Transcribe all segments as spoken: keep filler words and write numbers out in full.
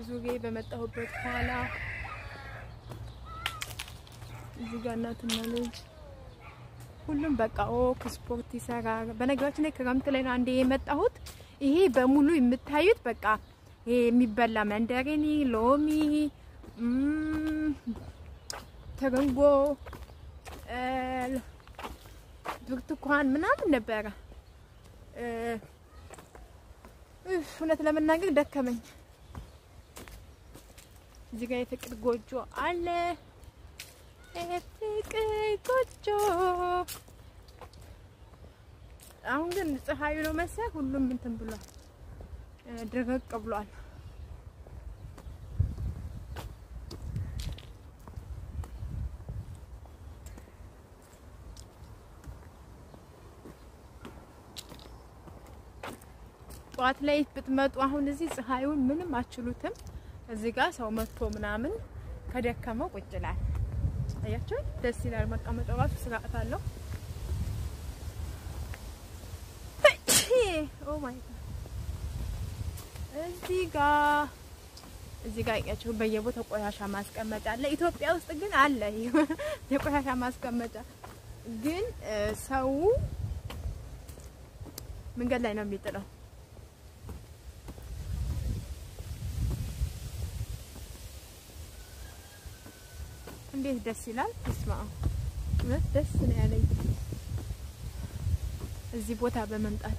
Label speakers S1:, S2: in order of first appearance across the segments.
S1: ዙጌ በመጣሁበት ኋላ እዚህ ጋር እናትና ልጅ ሁሉም በቃ ኦክ ስፖርት ይሰራል። በነገራችን ላይ ክረምት ላይ ነው አንዴ የመጣሁት። ይሄ በሙሉ የምታዩት በቃ ይሄ የሚበላ መንደሪኒ፣ ሎሚ፣ ተረንጎ፣ ብርቱካን ምናምን ነበረ። እውነት ለመናገር ደከመኝ። እዚህ ጋር የፍቅር ጎጆ አለ። የፍቅር ጎጆ አሁን ግን ፀሐዩ ነው መሰለኝ ሁሉም እንትን ብሏል፣ ደረቅ ብሏል። ጧት ላይ ብትመጡ አሁን እዚህ ፀሐዩን ምንም አችሉትም። እዚህ ጋር ሰው መጥቶ ምናምን ከደከመው ቁጭ ይላል። አያችሁ ደስ ይላል። መቀመጫው ራሱ ስርዓት አለው። ኦ ማይ ጋድ እዚህ ጋር እዚህ ጋር ያያችሁ በየቦታው ቆሻሻ ማስቀመጫ አለ። ኢትዮጵያ ውስጥ ግን አለ የቆሻሻ ማስቀመጫ፣ ግን ሰው መንገድ ላይ ነው የሚጥለው። እንዴት ደስ ይላል! ተስማው ማለት ደስ ነው ያለኝ እዚህ ቦታ በመምጣቴ።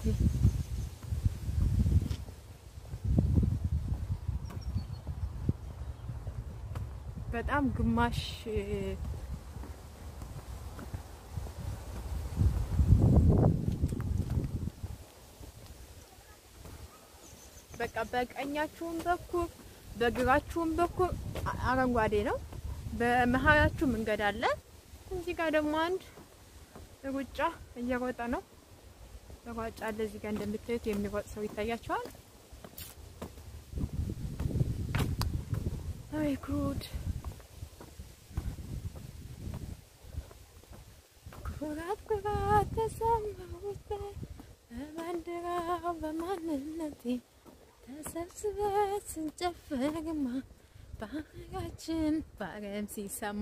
S1: በጣም ግማሽ በቃ በቀኛችሁም በኩል በግራችሁም በኩል አረንጓዴ ነው። በመሃላችሁ መንገድ አለ። እዚህ ጋር ደግሞ አንድ ሩጫ እየሮጠ ነው። ሯጭ አለ እዚህ ጋር እንደምታዩት የሚሮጥ ሰው ይታያችኋል። አይ ጉድ ኩራት ኩራት ተሰማው በባንዲራው በማንነቴ ተሰብስበን ስንጨፍርማ ባህላችን ባረም ሲሰማ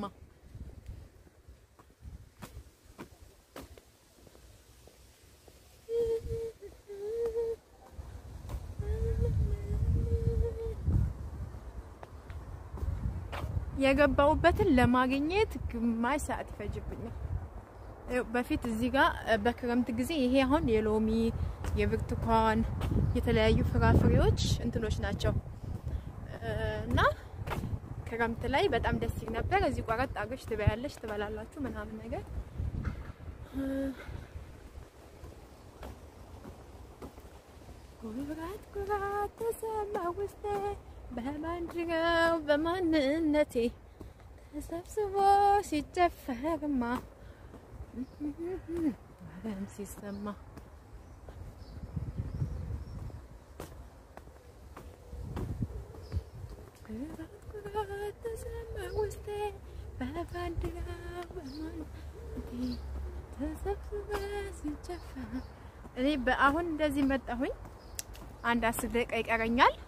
S1: የገባውበትን ለማግኘት ግማሽ ሰዓት ይፈጅብኛል። በፊት እዚህ ጋር በክረምት ጊዜ ይሄ አሁን የሎሚ የብርቱካን የተለያዩ ፍራፍሬዎች እንትኖች ናቸው እና ክረምት ላይ በጣም ደስ ይል ነበር። እዚህ ቆረጥ አገሽ ትበያለሽ ትበላላችሁ ምናምን ነገር። ኩራት ኩራት ተሰማው ውስጤ በባንዲራው በማንነቴ ተሰብስቦ ሲጨፈርማ ባረም ሲሰማ ኩራት ተሰማው ውስጤ በባንዲራው በማንነቴ ተሰብስቦ ሲጨፈር። እኔ በአሁን እንደዚህ መጣሁኝ። አንድ አስር ደቂቃ ይቀረኛል።